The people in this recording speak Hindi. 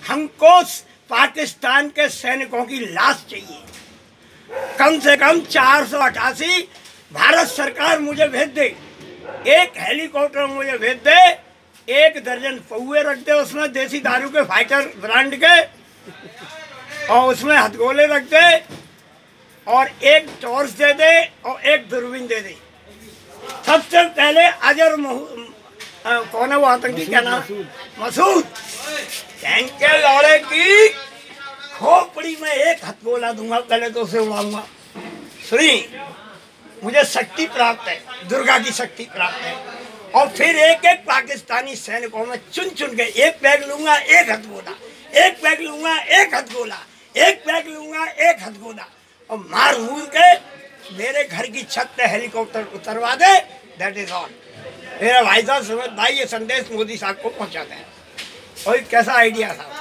हमको पाकिस्तान के सैनिकों की लाश चाहिए, कम से कम 488। भारत सरकार मुझे भेज दे, एक हेलीकॉप्टर मुझे भेज दे, 1 दर्जन पौए रख दे उसमें देसी दारू के फाइटर ब्रांड के, और उसमें हथगोले रख दे, और 1 टॉर्च दे दे, और 1 दूरबीन दे दे। सबसे पहले अजर कौन है वो आतंकी, क्या नाम, मसूद, के लौड़े की खोपड़ी में 1 हथगोला दूंगा, पहले तो उसे उड़ाऊंगा। सुनी, मुझे शक्ति प्राप्त है, दुर्गा की शक्ति प्राप्त है, और फिर एक पाकिस्तानी सैनिकों में चुन चुन के 1 पैक लूंगा, 1 हथगोला, 1 पैक लूंगा, 1 हथगोला, 1 पैक लूंगा, 1 हथगोला, और मार मूल के मेरे घर की छत पे हेलीकॉप्टर उतरवा दे। That is all. मेरा भाई साहब सुमित भाई ये संदेश मोदी साहब को पहुंचा दें। और कैसा आइडिया था।